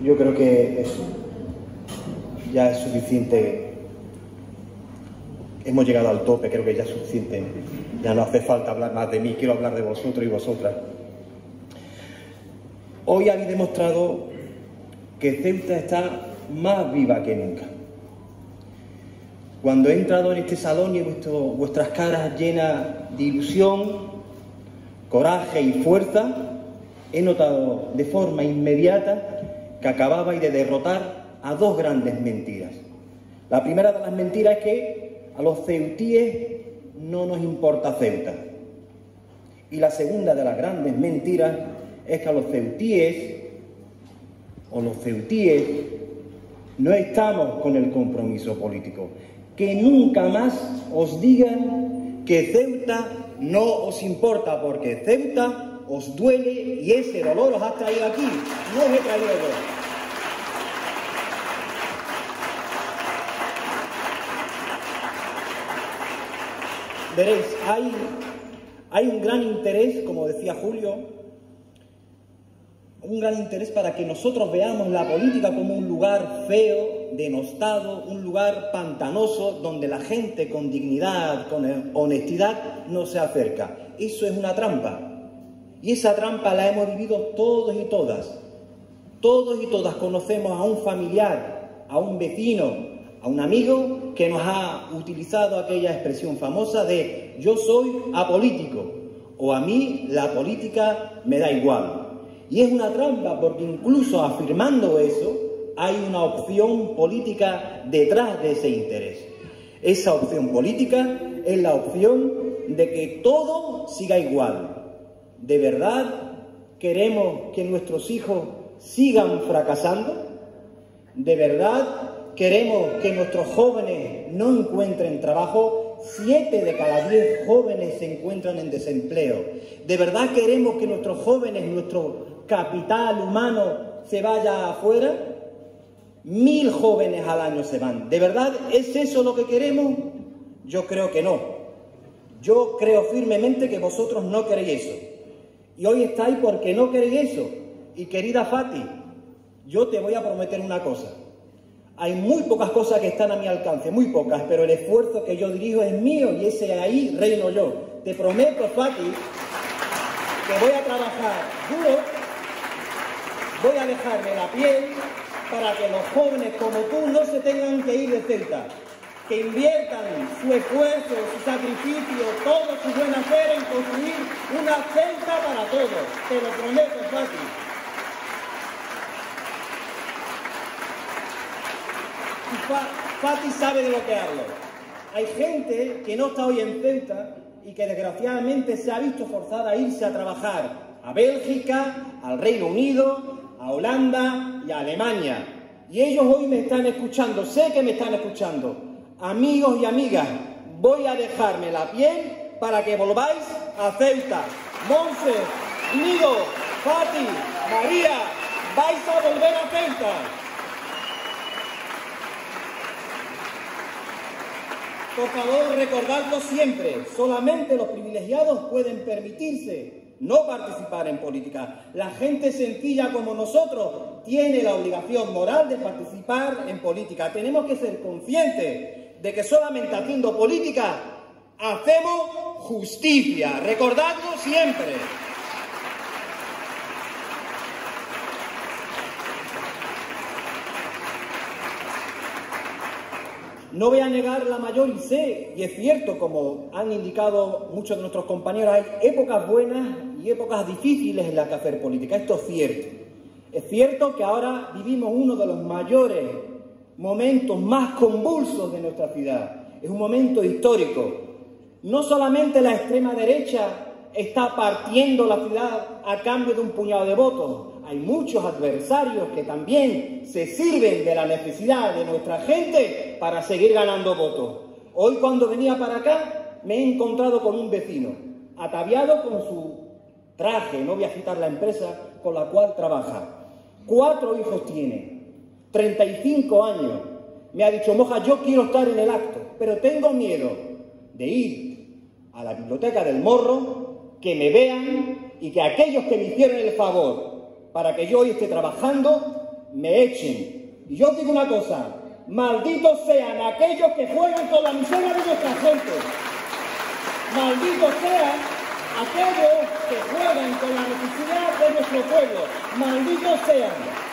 Yo creo que eso ya es suficiente. Hemos llegado al tope, creo que ya es suficiente. Ya no hace falta hablar más de mí, quiero hablar de vosotros y vosotras. Hoy habéis demostrado que Ceuta está más viva que nunca. Cuando he entrado en este salón y he visto vuestras caras llenas de ilusión, coraje y fuerza, he notado de forma inmediata que acababais de derrotar a dos grandes mentiras. La primera de las mentiras es que a los ceutíes no nos importa Ceuta. Y la segunda de las grandes mentiras es que a los ceutíes no estamos con el compromiso político. Que nunca más os digan que Ceuta no os importa, porque Ceuta os duele y ese dolor os ha traído aquí, no os he traído yo. Veréis, hay un gran interés, como decía Julio, un gran interés para que nosotros veamos la política como un lugar feo, denostado, un lugar pantanoso, donde la gente con dignidad, con honestidad, no se acerca. Eso es una trampa. Y esa trampa la hemos vivido todos y todas. Todos y todas conocemos a un familiar, a un vecino, a un amigo que nos ha utilizado aquella expresión famosa de yo soy apolítico o a mí la política me da igual. Y es una trampa porque incluso afirmando eso hay una opción política detrás de ese interés. Esa opción política es la opción de que todo siga igual. ¿De verdad queremos que nuestros hijos sigan fracasando? ¿De verdad queremos que nuestros jóvenes no encuentren trabajo? 7 de cada 10 jóvenes se encuentran en desempleo. ¿De verdad queremos que nuestros jóvenes, nuestro capital humano, se vaya afuera? 1000 jóvenes al año se van. ¿De verdad es eso lo que queremos? Yo creo que no. Yo creo firmemente que vosotros no queréis eso. Y hoy estáis porque no queréis eso. Y querida Fati, yo te voy a prometer una cosa. Hay muy pocas cosas que están a mi alcance, muy pocas, pero el esfuerzo que yo dirijo es mío y ese ahí reino yo. Te prometo, Fati, que voy a trabajar duro, voy a dejarme la piel para que los jóvenes como tú no se tengan que ir de Ceuta, que inviertan su esfuerzo, su sacrificio, todo su buen hacer en construir una Ceuta para todos. Te lo prometo, Fati. Fati sabe de lo que hablo. Hay gente que no está hoy en Ceuta y que desgraciadamente se ha visto forzada a irse a trabajar a Bélgica, al Reino Unido, a Holanda y a Alemania. Y ellos hoy me están escuchando, sé que me están escuchando. Amigos y amigas, voy a dejarme la piel para que volváis a Ceuta. Monse, Nido, Fati, María, vais a volver a Ceuta. Por favor, recordadlo siempre. Solamente los privilegiados pueden permitirse no participar en política. La gente sencilla como nosotros tiene la obligación moral de participar en política. Tenemos que ser conscientes de que solamente haciendo política hacemos justicia. Recordadlo siempre. No voy a negar la mayor y sé, y es cierto, como han indicado muchos de nuestros compañeros, hay épocas buenas y épocas difíciles en las que hacer política. Esto es cierto. Es cierto que ahora vivimos uno de los mayores momentos más convulsos de nuestra ciudad. Es un momento histórico. No solamente la extrema derecha está partiendo la ciudad a cambio de un puñado de votos. Hay muchos adversarios que también se sirven de la necesidad de nuestra gente para seguir ganando votos. Hoy, cuando venía para acá, me he encontrado con un vecino, ataviado con su traje, no voy a citar la empresa con la cual trabaja. 4 hijos tiene, 35 años. Me ha dicho, Moja, yo quiero estar en el acto, pero tengo miedo de ir a la biblioteca del Morro, que me vean y que aquellos que me hicieron el favor para que yo hoy esté trabajando me echen. Y yo os digo una cosa, malditos sean aquellos que juegan con la miseria de nuestra gente. Malditos sean aquellos que juegan con la necesidad de nuestro pueblo. Malditos sean.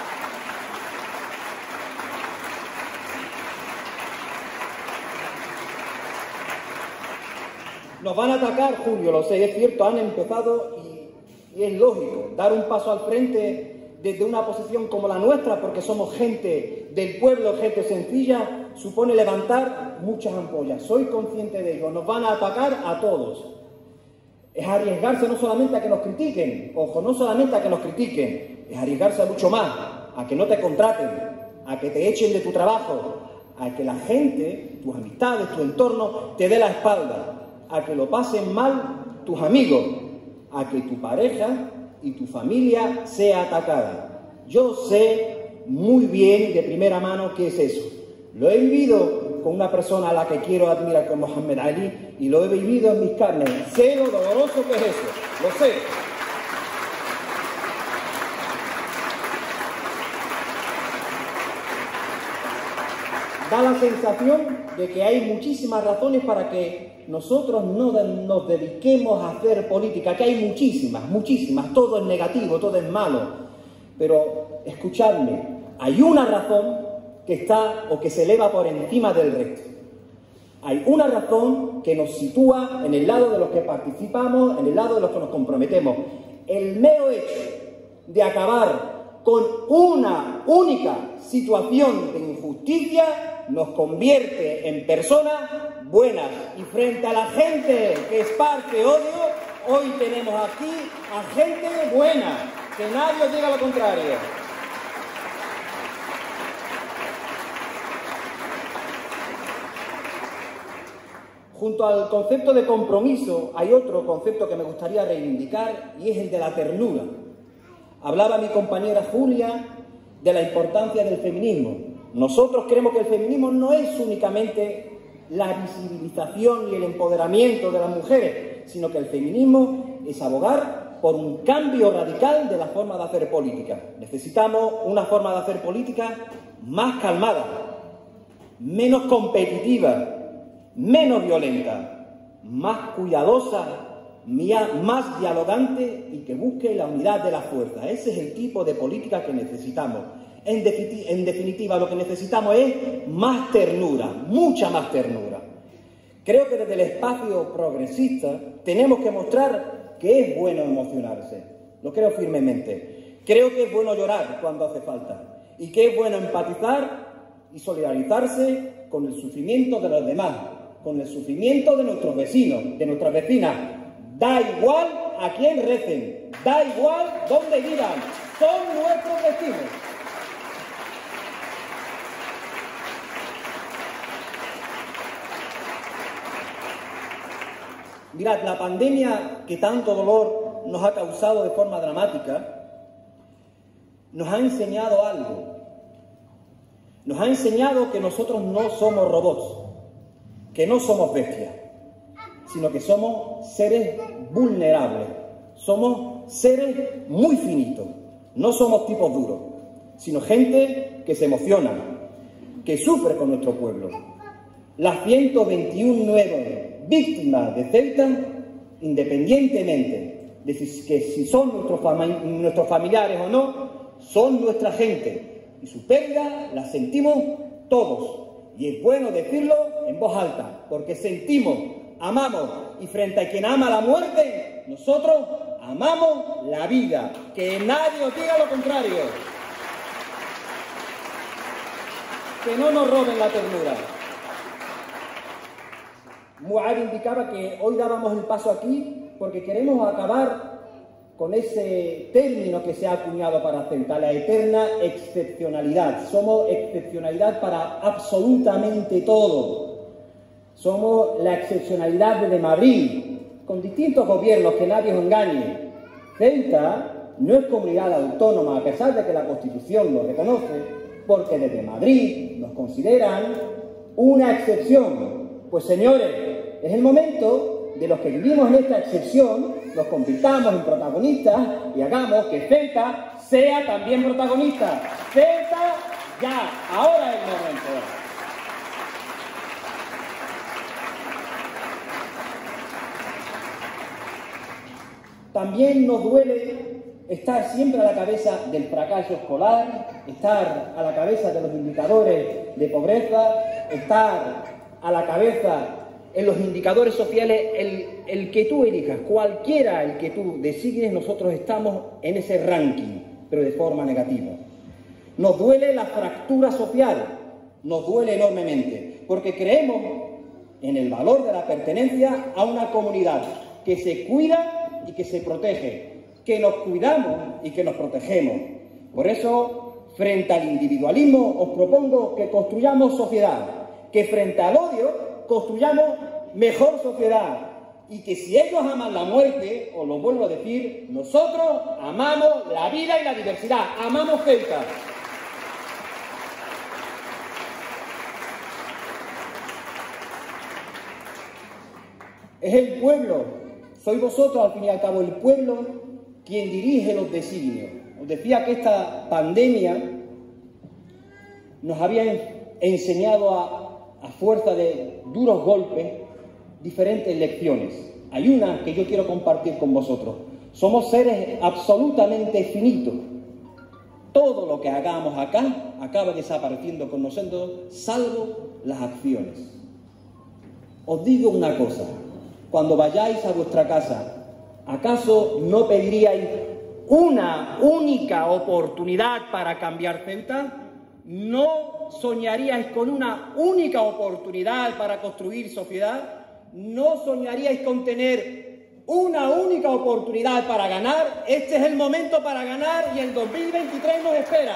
Nos van a atacar, Julio, lo sé, es cierto, han empezado y es lógico dar un paso al frente desde una posición como la nuestra, porque somos gente del pueblo, gente sencilla, supone levantar muchas ampollas. Soy consciente de ello, nos van a atacar a todos. Es arriesgarse no solamente a que nos critiquen, ojo, no solamente a que nos critiquen, es arriesgarse a mucho más, a que no te contraten, a que te echen de tu trabajo, a que la gente, tus amistades, tu entorno, te dé la espalda, a que lo pasen mal tus amigos, a que tu pareja y tu familia sea atacada. Yo sé muy bien de primera mano qué es eso. Lo he vivido con una persona a la que quiero admirar, como Mohamed Ali, y lo he vivido en mis carnes. Sé lo doloroso que es eso, lo sé. Da la sensación de que hay muchísimas razones para que nosotros no nos dediquemos a hacer política, que hay muchísimas, todo es negativo, todo es malo. Pero, escuchadme, hay una razón que está o que se eleva por encima del resto. Hay una razón que nos sitúa en el lado de los que participamos, en el lado de los que nos comprometemos. El mero hecho de acabar con una única situación de injusticia nos convierte en personas buenas. Y frente a la gente que esparce odio, hoy tenemos aquí a gente buena, que nadie os diga lo contrario. Junto al concepto de compromiso hay otro concepto que me gustaría reivindicar y es el de la ternura. Hablaba mi compañera Julia de la importancia del feminismo. Nosotros creemos que el feminismo no es únicamente la visibilización y el empoderamiento de las mujeres, sino que el feminismo es abogar por un cambio radical de la forma de hacer política. Necesitamos una forma de hacer política más calmada, menos competitiva, menos violenta, más cuidadosa, más dialogante y que busque la unidad de la fuerza. Ese es el tipo de política que necesitamos. En definitiva, lo que necesitamos es más ternura, mucha más ternura. Creo que desde el espacio progresista tenemos que mostrar que es bueno emocionarse. Lo creo firmemente. Creo que es bueno llorar cuando hace falta y que es bueno empatizar y solidarizarse con el sufrimiento de los demás, con el sufrimiento de nuestros vecinos, de nuestras vecinas. Da igual a quién recen, da igual dónde vivan, son nuestros vecinos. Mirad, la pandemia que tanto dolor nos ha causado de forma dramática, nos ha enseñado algo. Nos ha enseñado que nosotros no somos robots, que no somos bestias, sino que somos seres vulnerables, somos seres muy finitos, no somos tipos duros, sino gente que se emociona, que sufre con nuestro pueblo. Las 121 nuevas víctimas de Ceuta, independientemente de si son nuestros familiares o no, son nuestra gente y su pérdida la sentimos todos. Y es bueno decirlo en voz alta, porque sentimos, amamos, y frente a quien ama la muerte, nosotros amamos la vida. Que nadie os diga lo contrario. Que no nos roben la ternura. Muad indicaba que hoy dábamos el paso aquí porque queremos acabar con ese término que se ha acuñado para Ceuta, la eterna excepcionalidad. Somos excepcionalidad para absolutamente todo. Somos la excepcionalidad de Madrid, con distintos gobiernos, que nadie os engañe. Ceuta no es comunidad autónoma, a pesar de que la Constitución lo reconoce, porque desde Madrid nos consideran una excepción. Pues señores, es el momento de los que vivimos en esta excepción, nos convirtamos en protagonistas y hagamos que Ceuta sea también protagonista. Ceuta, ya, ahora es el momento. También nos duele estar siempre a la cabeza del fracaso escolar, estar a la cabeza de los indicadores de pobreza, estar a la cabeza en los indicadores sociales, el que tú elijas, cualquiera el que tú designes, nosotros estamos en ese ranking, pero de forma negativa. Nos duele la fractura social, nos duele enormemente, porque creemos en el valor de la pertenencia a una comunidad que se cuida y que se protege, que nos cuidamos y que nos protegemos. Por eso, frente al individualismo, os propongo que construyamos sociedad, que frente al odio construyamos mejor sociedad, y que si ellos aman la muerte, os lo vuelvo a decir, nosotros amamos la vida y la diversidad, amamos Ceuta. Es el pueblo, sois vosotros al fin y al cabo el pueblo quien dirige los designios. Os decía que esta pandemia nos había enseñado a fuerza de duros golpes diferentes lecciones. Hay una que yo quiero compartir con vosotros. Somos seres absolutamente finitos. Todo lo que hagamos acá acaba desapareciendo con nosotros, salvo las acciones. Os digo una cosa. Cuando vayáis a vuestra casa, ¿acaso no pediríais una única oportunidad para cambiar Ceuta? ¿No soñaríais con una única oportunidad para construir sociedad? ¿No soñaríais con tener una única oportunidad para ganar? Este es el momento para ganar y el 2023 nos espera.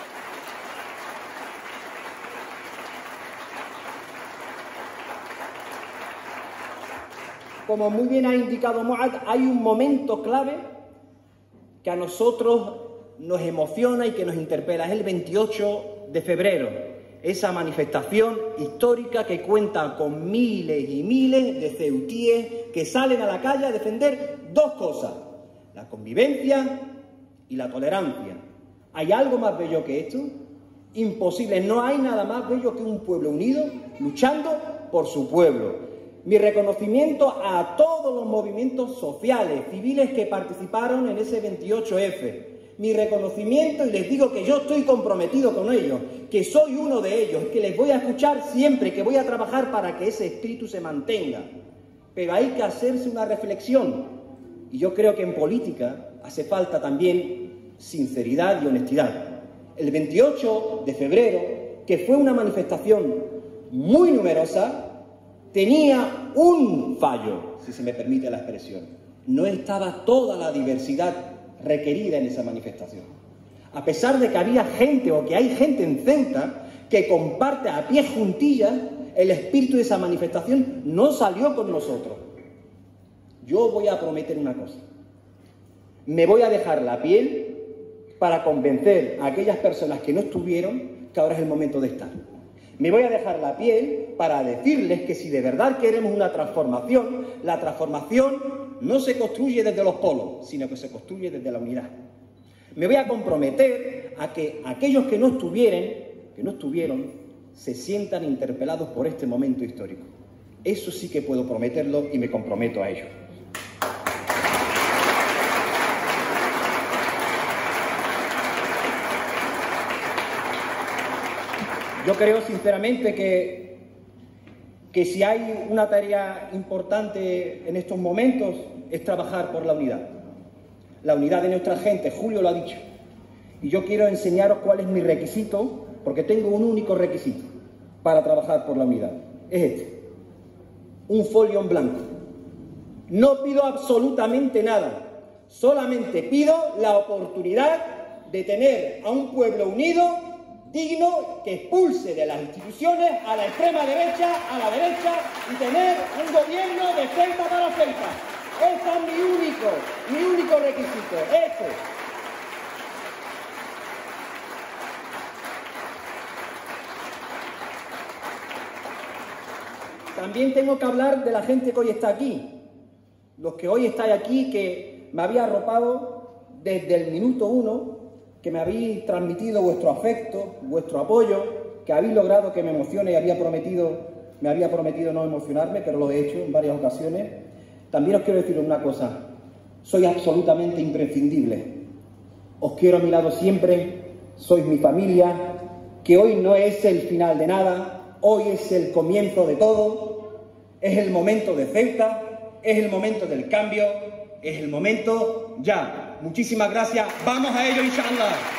Como muy bien ha indicado Moad, hay un momento clave que a nosotros nos emociona y que nos interpela. Es el 28 de febrero, esa manifestación histórica que cuenta con miles y miles de ceutíes que salen a la calle a defender dos cosas: la convivencia y la tolerancia. ¿Hay algo más bello que esto? Imposible. No hay nada más bello que un pueblo unido luchando por su pueblo. Mi reconocimiento a todos los movimientos sociales, civiles que participaron en ese 28F. Mi reconocimiento, y les digo que yo estoy comprometido con ellos, que soy uno de ellos, que les voy a escuchar siempre, que voy a trabajar para que ese espíritu se mantenga. Pero hay que hacerse una reflexión. Y yo creo que en política hace falta también sinceridad y honestidad. El 28 de febrero, que fue una manifestación muy numerosa, tenía un fallo, si se me permite la expresión. No estaba toda la diversidad requerida en esa manifestación. A pesar de que había gente, o que hay gente en Ceuta, que comparte a pie juntillas el espíritu de esa manifestación, no salió con nosotros. Yo voy a prometer una cosa. Me voy a dejar la piel para convencer a aquellas personas que no estuvieron que ahora es el momento de estar. Me voy a dejar la piel para decirles que si de verdad queremos una transformación, la transformación no se construye desde los polos, sino que se construye desde la unidad. Me voy a comprometer a que aquellos que no estuvieron, se sientan interpelados por este momento histórico. Eso sí que puedo prometerlo y me comprometo a ello. Yo creo sinceramente que si hay una tarea importante en estos momentos es trabajar por la unidad de nuestra gente. Julio lo ha dicho. Y yo quiero enseñaros cuál es mi requisito, porque tengo un único requisito para trabajar por la unidad. Es este: un folio en blanco. No pido absolutamente nada, solamente pido la oportunidad de tener a un pueblo unido, digno, que expulse de las instituciones a la extrema derecha, a la derecha, y tener un gobierno de Ceuta para Ceuta. Ese es mi único requisito, ese. También tengo que hablar de la gente que hoy está aquí. Los que hoy estáis aquí, que me había arropado desde el minuto 1 que me habéis transmitido vuestro afecto, vuestro apoyo, que habéis logrado que me emocione y me había prometido no emocionarme, pero lo he hecho en varias ocasiones. También os quiero decir una cosa, sois absolutamente imprescindible. Os quiero a mi lado siempre, sois mi familia, que hoy no es el final de nada, hoy es el comienzo de todo, es el momento de Ceuta, es el momento del cambio, es el momento ya. Muchísimas gracias, vamos a ello, inshallah.